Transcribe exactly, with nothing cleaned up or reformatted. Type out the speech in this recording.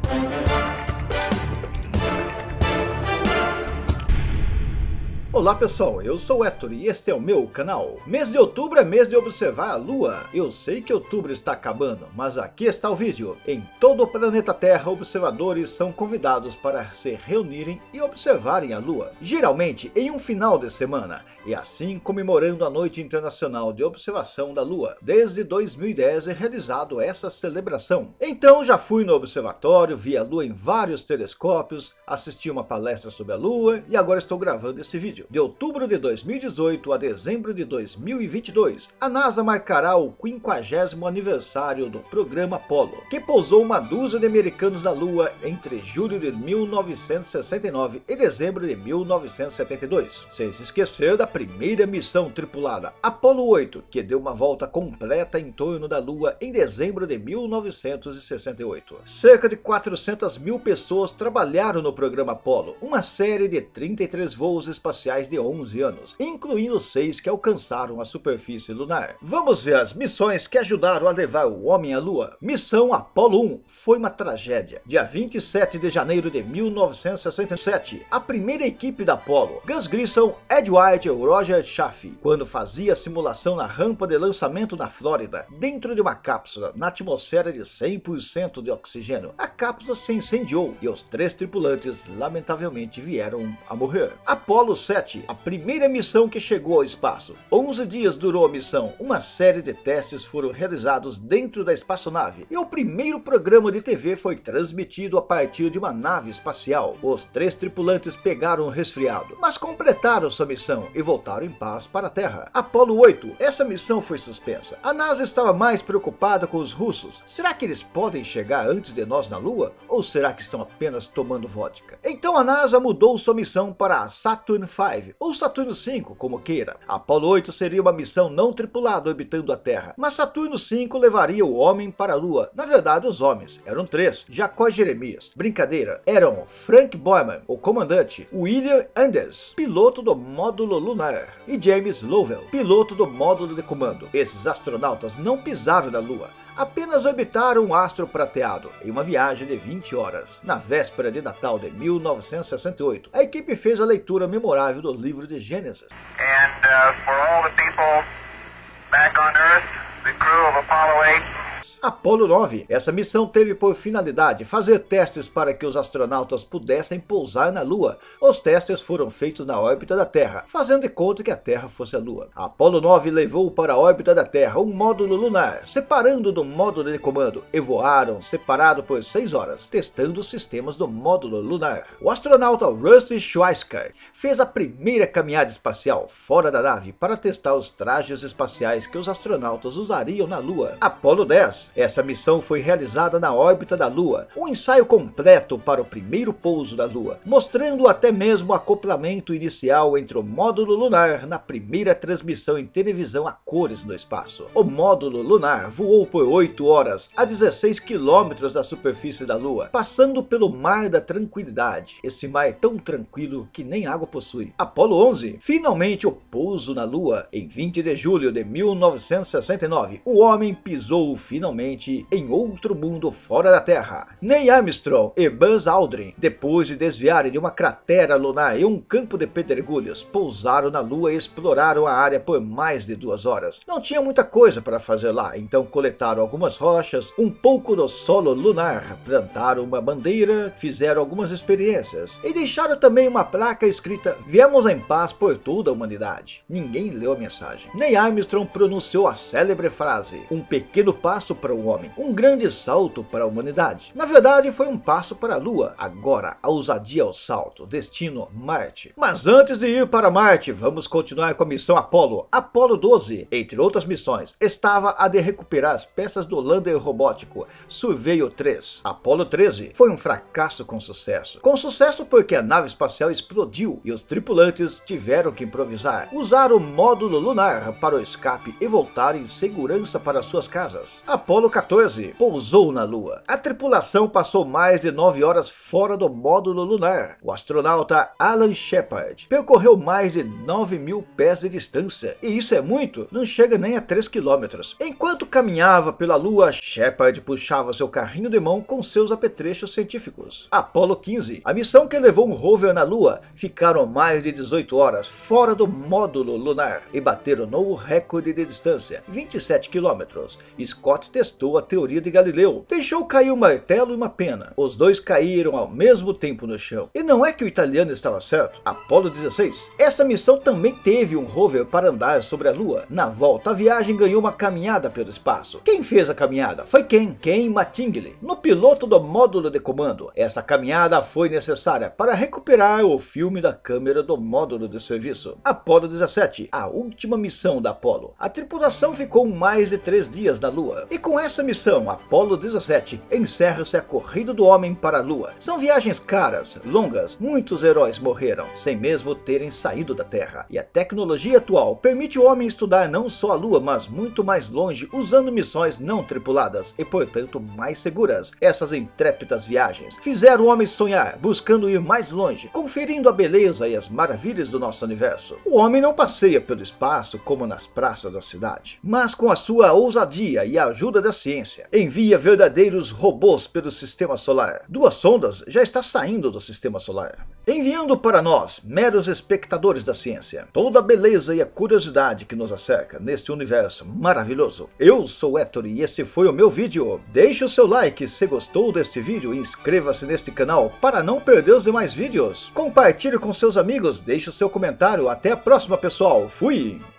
Olá pessoal, eu sou o Héctor e este é o meu canal. Mês de outubro é mês de observar a Lua. Eu sei que outubro está acabando, mas aqui está o vídeo. Em todo o planeta Terra, observadores são convidados para se reunirem e observarem a Lua, geralmente em um final de semana, e assim comemorando a Noite Internacional de Observação da Lua. Desde dois mil e dez é realizado essa celebração. Então já fui no observatório, vi a Lua em vários telescópios, assisti uma palestra sobre a Lua e agora estou gravando esse vídeo. De outubro de dois mil e dezoito a dezembro de dois mil e vinte e dois, a NASA marcará o quinquagésimo aniversário do programa Apollo, que pousou uma dúzia de americanos na Lua entre julho de mil novecentos e sessenta e nove e dezembro de mil novecentos e setenta e dois. Sem se esquecer da primeira missão tripulada, Apollo oito, que deu uma volta completa em torno da Lua em dezembro de mil novecentos e sessenta e oito. Cerca de quatrocentas mil pessoas trabalharam no programa Apollo, uma série de trinta e três voos espaciais de onze anos, incluindo seis que alcançaram a superfície lunar. Vamos ver as missões que ajudaram a levar o homem à Lua. Missão Apollo um foi uma tragédia. Dia vinte e sete de janeiro de mil novecentos e sessenta e sete, a primeira equipe da Apollo, Gus Grissom, Ed White e Roger Chaffee, quando fazia a simulação na rampa de lançamento na Flórida, dentro de uma cápsula na atmosfera de cem por cento de oxigênio, a cápsula se incendiou e os três tripulantes lamentavelmente vieram a morrer. Apollo sete, a primeira missão que chegou ao espaço. onze dias durou a missão, uma série de testes foram realizados dentro da espaçonave e o primeiro programa de T V foi transmitido a partir de uma nave espacial. Os três tripulantes pegaram um resfriado, mas completaram sua missão e voltaram em paz para a Terra. Apollo oito, essa missão foi suspensa. A NASA estava mais preocupada com os russos. Será que eles podem chegar antes de nós na Lua? Ou será que estão apenas tomando vodka? Então a NASA mudou sua missão para a Saturn V, ou Saturno cinco, como queira. Apollo oito seria uma missão não tripulada orbitando a Terra, mas Saturno cinco levaria o homem para a Lua. Na verdade, os homens eram três: Jacó Jeremias, brincadeira, eram Frank Borman, o comandante, William Anders, piloto do módulo lunar, e James Lovell, piloto do módulo de comando. Esses astronautas não pisaram na Lua, apenas orbitaram um astro prateado em uma viagem de vinte horas. Na véspera de Natal de mil novecentos e sessenta e oito, a equipe fez a leitura memorável do livro de Gênesis. And uh, for all the people back on Earth, the crew of Apollo eight. Apollo nove. Essa missão teve por finalidade fazer testes para que os astronautas pudessem pousar na Lua. Os testes foram feitos na órbita da Terra, fazendo de conta que a Terra fosse a Lua. A Apollo nove levou para a órbita da Terra um módulo lunar, separando do módulo de comando, e voaram separado por seis horas, testando os sistemas do módulo lunar. O astronauta Rusty Schweizer fez a primeira caminhada espacial fora da nave para testar os trajes espaciais que os astronautas usariam na Lua. Apollo dez. Essa missão foi realizada na órbita da Lua, um ensaio completo para o primeiro pouso da Lua, mostrando até mesmo o acoplamento inicial entre o módulo lunar na primeira transmissão em televisão a cores no espaço. O módulo lunar voou por oito horas a dezesseis quilômetros da superfície da Lua, passando pelo Mar da Tranquilidade. Esse mar é tão tranquilo que nem água possui. Apollo onze. Finalmente o pouso na Lua. Em vinte de julho de mil novecentos e sessenta e nove, o homem pisou finalmente em outro mundo fora da Terra. Neil Armstrong e Buzz Aldrin, depois de desviarem de uma cratera lunar e um campo de pedregulhos, pousaram na Lua e exploraram a área por mais de duas horas. Não tinha muita coisa para fazer lá, então coletaram algumas rochas, um pouco do solo lunar, plantaram uma bandeira, fizeram algumas experiências e deixaram também uma placa escrita: "Viemos em paz por toda a humanidade". Ninguém leu a mensagem. Neil Armstrong pronunciou a célebre frase: "Um pequeno passo para o homem, um grande salto para a humanidade". Na verdade, foi um passo para a Lua. Agora, a ousadia ao salto. Destino: Marte. Mas antes de ir para Marte, vamos continuar com a missão Apollo. Apollo doze, entre outras missões, estava a de recuperar as peças do lander robótico Surveyor três. Apollo treze foi um fracasso com sucesso. Com sucesso porque a nave espacial explodiu e os tripulantes tiveram que improvisar. Usaram o módulo lunar para o escape e voltar em segurança para suas casas. A Apollo quatorze pousou na Lua. A tripulação passou mais de nove horas fora do módulo lunar. O astronauta Alan Shepard percorreu mais de nove mil pés de distância, e isso é muito, não chega nem a três quilômetros. Enquanto caminhava pela Lua, Shepard puxava seu carrinho de mão com seus apetrechos científicos. Apollo quinze, a missão que levou um rover na Lua, ficaram mais de dezoito horas fora do módulo lunar e bateram novo recorde de distância, vinte e sete quilômetros. Scott testou a teoria de Galileu, deixou cair um martelo e uma pena. Os dois caíram ao mesmo tempo no chão. E não é que o italiano estava certo. Apollo dezesseis. Essa missão também teve um rover para andar sobre a Lua. Na volta, a viagem ganhou uma caminhada pelo espaço. Quem fez a caminhada? Foi Ken, Ken Mattingly, no piloto do módulo de comando. Essa caminhada foi necessária para recuperar o filme da câmera do módulo de serviço. Apollo dezessete, a última missão da Apollo. A tripulação ficou mais de três dias na Lua. E com essa missão, Apollo dezessete, encerra-se a corrida do homem para a Lua. São viagens caras, longas, muitos heróis morreram, sem mesmo terem saído da Terra. E a tecnologia atual permite o homem estudar não só a Lua, mas muito mais longe, usando missões não tripuladas e, portanto, mais seguras. Essas intrépidas viagens fizeram o homem sonhar, buscando ir mais longe, conferindo a beleza e as maravilhas do nosso universo. O homem não passeia pelo espaço como nas praças da cidade, mas com a sua ousadia e a ajuda da ciência, envia verdadeiros robôs pelo sistema solar. Duas sondas já estão saindo do sistema solar, enviando para nós, meros espectadores da ciência, toda a beleza e a curiosidade que nos acerca neste universo maravilhoso. Eu sou o Héctor e esse foi o meu vídeo. Deixe o seu like se gostou deste vídeo e inscreva-se neste canal para não perder os demais vídeos. Compartilhe com seus amigos, deixe o seu comentário. Até a próxima, pessoal. Fui!